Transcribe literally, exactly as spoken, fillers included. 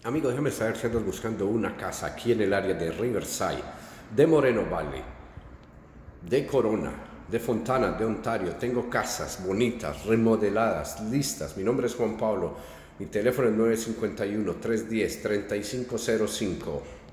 Amigo, déjame saber si andas buscando una casa aquí en el área de Riverside, de Moreno Valley, de Corona, de Fontana, de Ontario. Tengo casas bonitas, remodeladas, listas. Mi nombre es Juan Pablo. Mi teléfono es nueve cinco uno, tres uno cero, tres cinco cero cinco.